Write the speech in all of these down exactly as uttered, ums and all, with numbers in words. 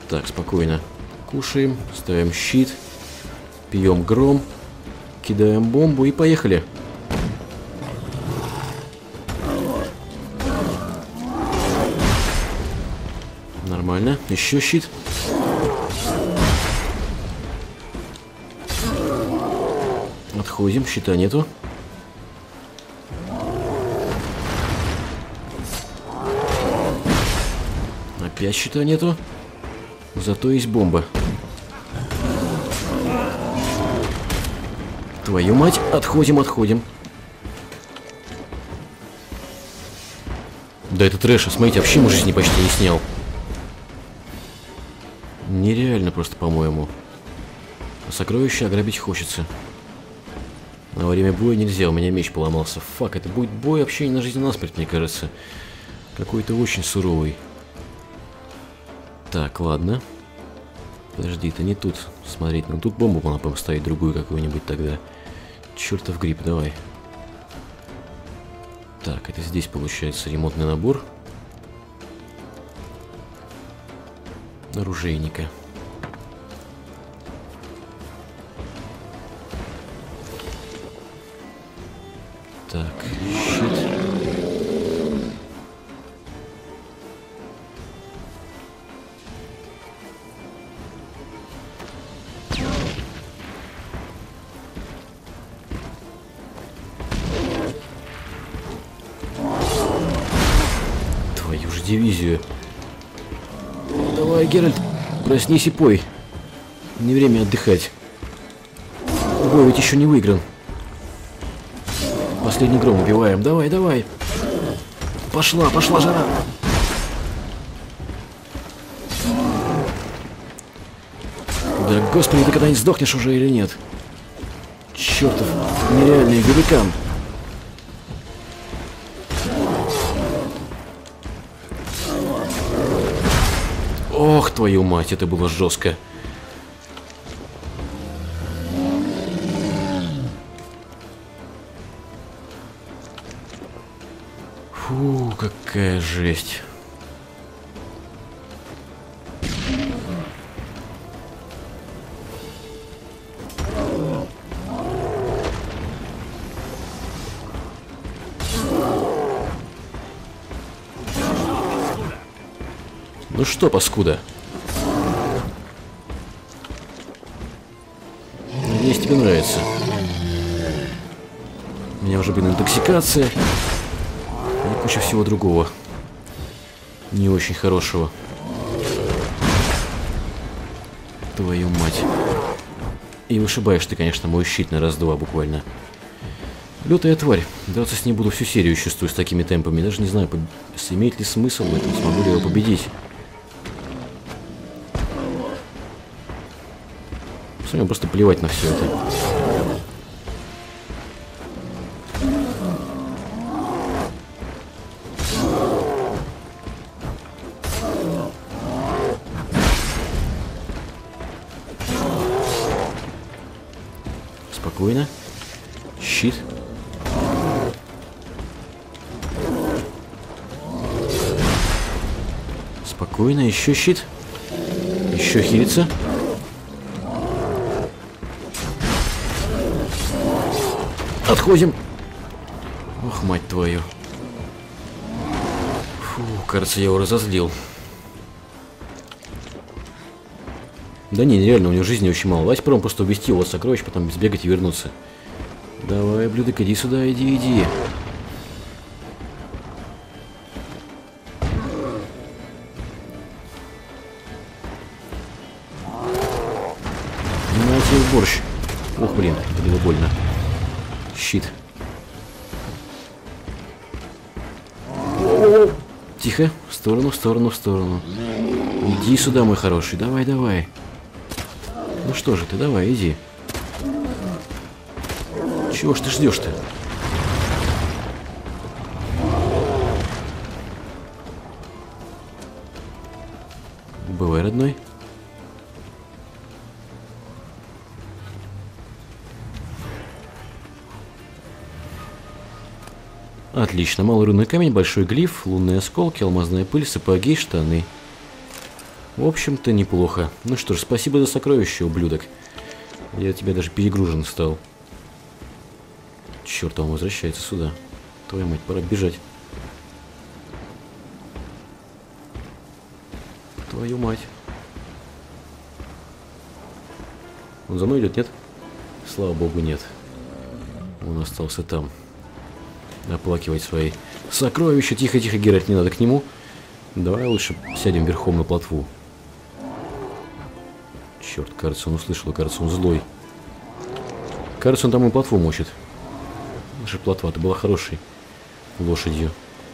Так, спокойно. Кушаем, ставим щит, пьем гром, кидаем бомбу и поехали. Нормально. Еще щит. Отходим, щита нету. Опять щита нету. Зато есть бомба. Твою мать, отходим, отходим. Да это трэш, смотрите, вообще мы жизни почти не снял. Нереально просто, по-моему. А сокровища ограбить хочется. На время боя нельзя, у меня меч поломался. Фак, это будет бой вообще не на жизнь, а на смерть, мне кажется. Какой-то очень суровый. Так, ладно. Подожди, это не тут смотреть. Ну тут бомбу надо поставить, другую какую-нибудь тогда. Чертов гриб, давай. Так, это здесь получается ремонтный набор. Оружейника. Так, щит. Твою ж дивизию. Давай, Геральт, проснись и пой. Не время отдыхать. Бой ведь еще не выигран. Последний гром убиваем. Давай, давай. Пошла, пошла жара. Да, господи, ты когда-нибудь сдохнешь уже или нет? Чертов нереальный великан. Ох, твою мать, это было жестко. Фу, какая жесть. Ну что, паскуда? Надеюсь, тебе нравится. У меня уже, блин, интоксикация. И куча всего другого. Не очень хорошего. Твою мать. И вышибаешь ты, конечно, мой щит на раз-два буквально. Лютая тварь. Драться с ней буду всю серию, чувствую, с такими темпами. Даже не знаю, имеет ли смысл в этом, смогу ли его победить. Мне просто плевать на все это. Спокойно. Щит. Спокойно. Еще щит. Еще хилится. Отходим. Ох, мать твою. Фу, кажется, я его разозлил. Да не, реально, у него жизни очень мало. Давайте пробуем просто увести его сокровищ, потом сбегать и вернуться. Давай, блюдок, иди сюда, иди, иди. На тебе борщ. Ох, блин, это было больно. Щит. Тихо. В сторону, в сторону, в сторону. Иди сюда, мой хороший. Давай, давай. Ну что же ты, давай, иди. Чего ж ты ждешь-то? Бывай, родной. Отлично. Малый рунный камень, большой глиф, лунные осколки, алмазная пыль, сапоги, штаны. В общем-то, неплохо. Ну что ж, спасибо за сокровище, ублюдок. Я от тебя даже перегружен стал. Черт, он возвращается сюда. Твою мать, пора бежать. Твою мать. Он за мной идет, нет? Слава богу, нет. Он остался там. Оплакивать свои сокровища. Тихо-тихо, Геральт, не надо к нему. Давай лучше сядем верхом на плотву. Черт, кажется, он услышал, кажется, он злой. Кажется, он там и плотву мочит. Наша плотва-то была хорошей лошадью.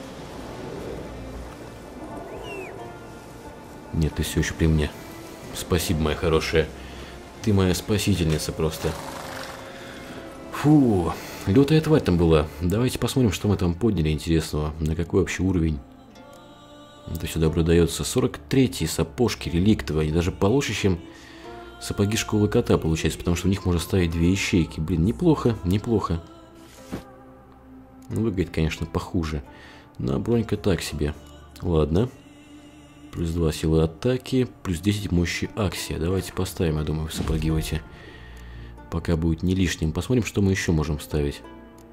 Нет, ты все еще при мне. Спасибо, моя хорошая. Ты моя спасительница просто. Фу, лютая тварь там была. Давайте посмотрим, что мы там подняли интересного. На какой вообще уровень. Это сюда продается. сорок третьи сапожки реликтовые. Они даже получше, чем сапоги школы кота, получается. Потому что в них можно ставить две ячейки. Блин, неплохо, неплохо. Выглядит, конечно, похуже. Но бронька так себе. Ладно. Плюс два силы атаки, плюс десять мощи аксия. Давайте поставим, я думаю, сапоги в эти. Пока будет не лишним. Посмотрим, что мы еще можем ставить.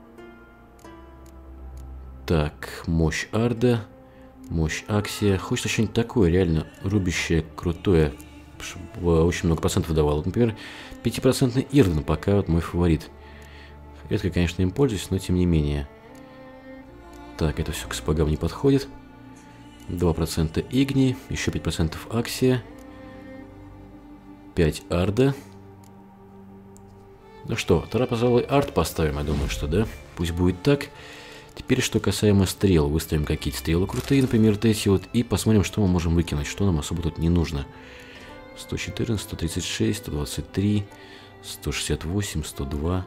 Так, мощь арда, мощь аксия. Хочется что-нибудь такое, реально рубящее, крутое. Чтобы очень много процентов давало. Например, пятипроцентный Ирден пока вот мой фаворит. Редко, конечно, им пользуюсь, но тем не менее. Так, это все к сапогам не подходит. два процента Игни, еще пять процентов Аксия, пять Арда. Ну что, тогда, пожалуй, Арт поставим, я думаю, что да. Пусть будет так. Теперь, что касаемо стрел. Выставим какие-то стрелы крутые, например, вот эти вот. И посмотрим, что мы можем выкинуть, что нам особо тут не нужно. сто четырнадцать, сто тридцать шесть, сто двадцать три, сто шестьдесят восемь, сто два.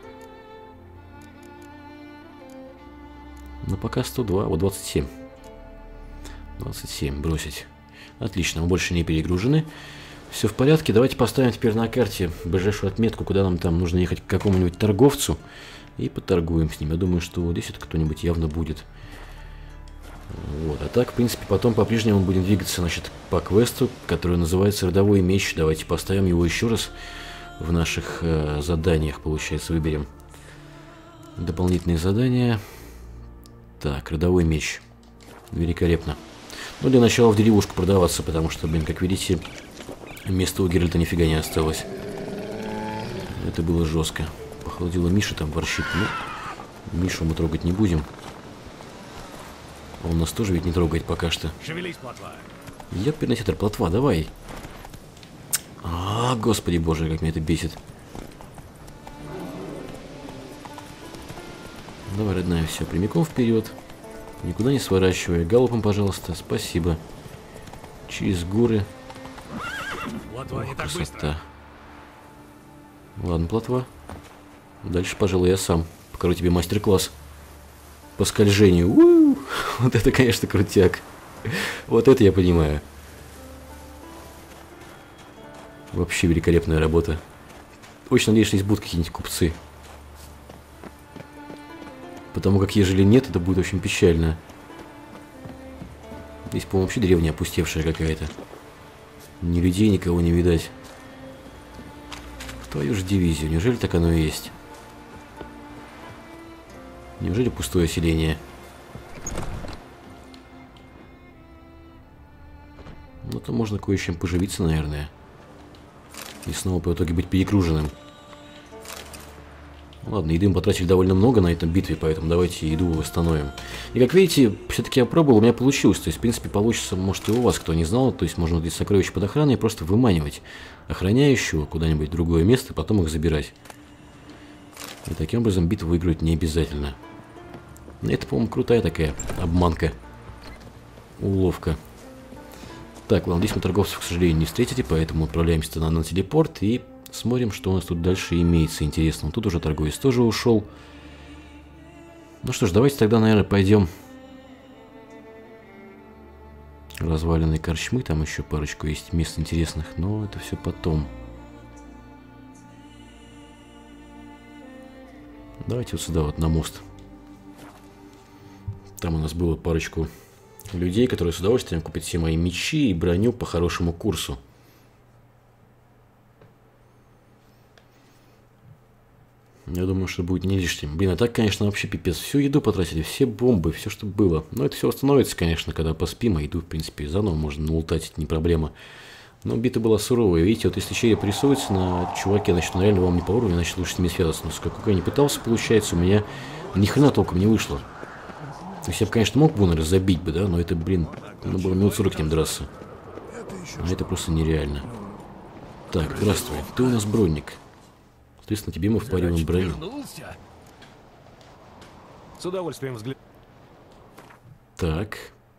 Ну, пока сто два, вот двадцать семь. двадцать семь, бросить. Отлично, мы больше не перегружены. Все в порядке. Давайте поставим теперь на карте ближайшую отметку, куда нам там нужно ехать к какому-нибудь торговцу. И поторгуем с ним. Я думаю, что вот здесь вот кто-нибудь явно будет. Вот. А так, в принципе, потом по-прежнему будем двигаться, значит, по квесту, который называется «Родовой меч». Давайте поставим его еще раз в наших э, заданиях, получается, выберем. Дополнительные задания. Так, «Родовой меч». Великолепно. Ну, для начала в деревушку продаваться, потому что, блин, как видите, места у Геральта нифига не осталось. Это было жестко. Похолодила Миша там ворщит. Ну, Мишу мы трогать не будем. Он нас тоже ведь не трогает пока что. Шевелись, плотва. Я переноситор, плотва, давай. А, господи боже, как меня это бесит. Давай, родная, все, прямиком вперед. Никуда не сворачивая. Галопом, пожалуйста, спасибо. Через горы. Плотва не так Красота. быстро. Ладно, плотва. Дальше, пожалуй, я сам покажу тебе мастер-класс по скольжению. У-у-у! Вот это, конечно, крутяк. Вот это я понимаю. Вообще великолепная работа. Очень надеюсь, что здесь будут какие-нибудь купцы. Потому как, ежели нет, это будет очень печально. Здесь, по-моему, вообще деревня опустевшая какая-то. Ни людей, никого не видать. В твою же дивизию. Неужели так оно и есть? Неужели пустое селение? Ну, то можно кое-чем поживиться, наверное. И снова по итоге быть перегруженным. Ладно, еды мы потратили довольно много на этом битве, поэтому давайте еду восстановим. И как видите, все-таки я пробовал, у меня получилось. То есть, в принципе, получится, может, и у вас, кто не знал. То есть, можно здесь сокровища под охраной просто выманивать охраняющего куда-нибудь в другое место, потом их забирать. И таким образом битву выиграть не обязательно. Это, по-моему, крутая такая обманка. Уловка. Так, ладно, здесь мы торговцев, к сожалению, не встретили, поэтому отправляемся на, на телепорт и смотрим, что у нас тут дальше имеется интересного. Тут уже торговец тоже ушел. Ну что ж, давайте тогда, наверное, пойдем. Разваленные корчмы, там еще парочку есть мест интересных, но это все потом. Давайте вот сюда, вот на мост. Там у нас было парочку людей, которые с удовольствием купят все мои мечи и броню по хорошему курсу. Я думаю, что будет не лишним. Блин, а так, конечно, вообще пипец. Всю еду потратили, все бомбы, все, что было. Но это все восстановится, конечно, когда поспим, а еду, в принципе, заново можно налутать, это не проблема. Но бита была суровая. Видите, вот если череп рисуется на чуваке, значит, он реально вам не по уровню, значит, лучше с ними связаться. Но сколько я не пытался, получается, у меня ни хрена толком не вышло. То есть я бы, конечно, мог бы, наверное, забить бы, да, но это, блин, надо было минут сорок к ним драться. А это просто нереально. Так, здравствуй, ты у нас бронник. Соответственно, тебе мы впариваем броню. С удовольствием взгляд. Так.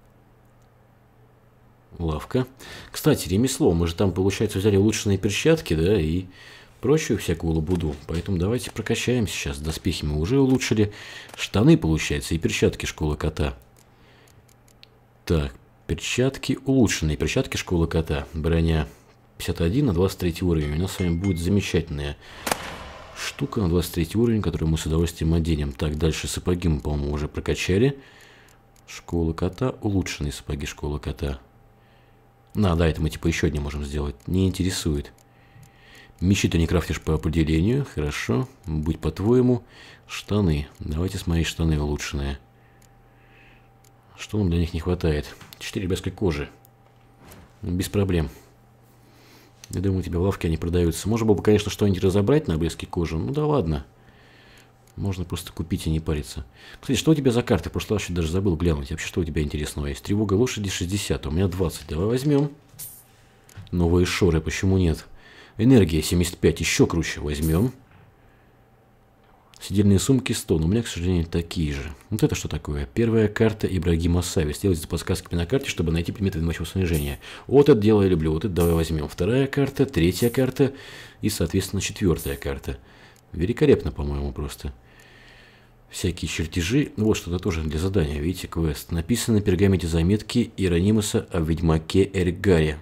Лавка. Кстати, ремесло. Мы же там, получается, взяли улучшенные перчатки, да, и прочую всякую лабуду. Поэтому давайте прокачаем сейчас. Доспехи мы уже улучшили. Штаны, получается, и перчатки школы кота. Так, перчатки улучшенные. Перчатки школы кота. Броня пятьдесят один на двадцать третий уровень. У нас с вами будет замечательная штука на двадцать третий уровень, которую мы с удовольствием оденем. Так, дальше сапоги мы, по-моему, уже прокачали. Школа кота. Улучшенные сапоги школы кота. На, да, это мы типа еще одни можем сделать. Не интересует. Мечи ты не крафтишь по определению. Хорошо. Будь по-твоему. Штаны. Давайте смотреть штаны улучшенные. Что нам для них не хватает? четыре ребятской кожи. Без проблем. Я думаю, у тебя в лавке они продаются. Можно было бы, конечно, что-нибудь разобрать на обрезке кожи. Ну да ладно. Можно просто купить и не париться. Кстати, что у тебя за карта? В прошлый раз даже забыл глянуть. Вообще, что у тебя интересного есть? Тревога лошади шестьдесят, а у меня двадцать. Давай возьмем. Новые шоры, почему нет? Энергия семьдесят пять, еще круче. Возьмем. Сидельные сумки сто, но у меня, к сожалению, такие же. Вот это что такое? Первая карта Ибрагима Сави. Сделайте подсказками на карте, чтобы найти предметы ведьмачьего снаряжения. Вот это дело я люблю. Вот это давай возьмем. Вторая карта, третья карта и, соответственно, четвертая карта. Великолепно, по-моему, просто. Всякие чертежи. Вот что-то тоже для задания. Видите, квест. Написано на пергаменте заметки Иеронимуса о ведьмаке Эргаре.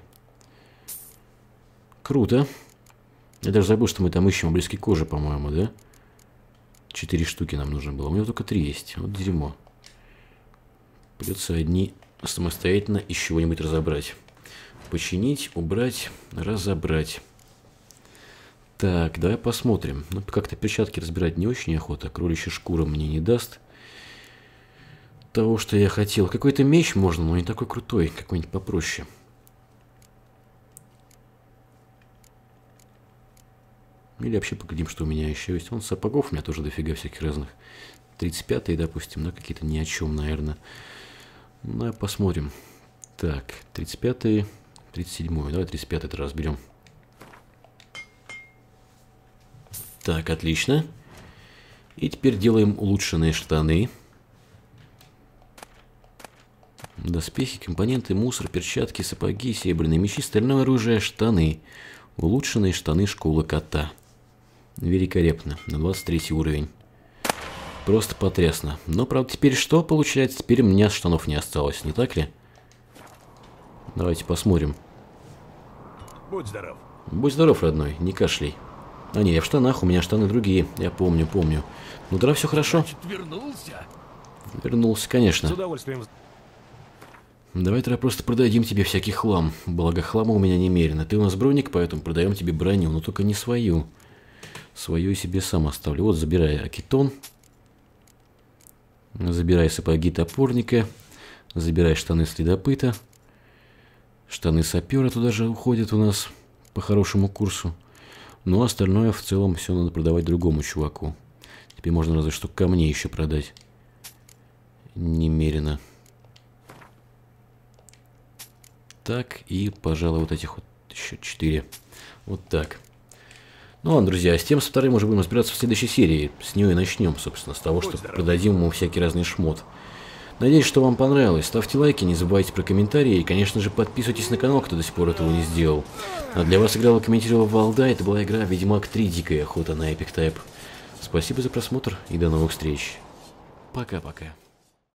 Круто. Я даже забыл, что мы там ищем обрезки кожи, по-моему, да? Четыре штуки нам нужно было. У меня только три есть. Вот дерьмо. Придется одни самостоятельно из чего-нибудь разобрать. Починить, убрать, разобрать. Так, давай посмотрим. Ну, как-то перчатки разбирать не очень охота. Кроличья шкура мне не даст того, что я хотел. Какой-то меч можно, но не такой крутой. Какой-нибудь попроще. Или вообще поглядим, что у меня еще есть. Вон сапогов у меня тоже дофига всяких разных. тридцать пятые, допустим, да, какие-то ни о чем, наверное. Ну, посмотрим. Так, тридцать пятые, тридцать седьмой. Давай тридцать пятый разберем. Так, отлично. И теперь делаем улучшенные штаны. Доспехи, компоненты, мусор, перчатки, сапоги, серебряные мечи, стальное оружие, штаны. Улучшенные штаны школы кота. Великолепно. На двадцать третий уровень. Просто потрясно. Но, правда, теперь что получается? Теперь у меня штанов не осталось, не так ли? Давайте посмотрим. Будь здоров. Будь здоров, родной, не кашляй. А не, я в штанах, у меня штаны другие. Я помню, помню. Ну да, все хорошо. Значит, вернулся? Вернулся, конечно. С удовольствием. Давай тогда просто продадим тебе всякий хлам. Благо хлама у меня немерено. Ты у нас броник, поэтому продаем тебе броню. Но только не свою. Свою себе сам оставлю. Вот, забирай акетон. Забирай сапоги топорника. Забирай штаны следопыта. Штаны сапера туда же уходят у нас по хорошему курсу. Ну, а остальное в целом все надо продавать другому чуваку. Теперь можно разве что ко мне еще продать. Немерено. Так, и, пожалуй, вот этих вот еще четыре. Вот так. Ну ладно, друзья, с тем, с вторым уже будем разбираться в следующей серии. С нее и начнем, собственно, с того, что продадим ему всякий разный шмот. Надеюсь, что вам понравилось. Ставьте лайки, не забывайте про комментарии. И, конечно же, подписывайтесь на канал, кто до сих пор этого не сделал. А для вас играл и комментировал Валда. Это была игра Ведьмак три. Дикая охота на Epic Type. Спасибо за просмотр и до новых встреч. Пока-пока.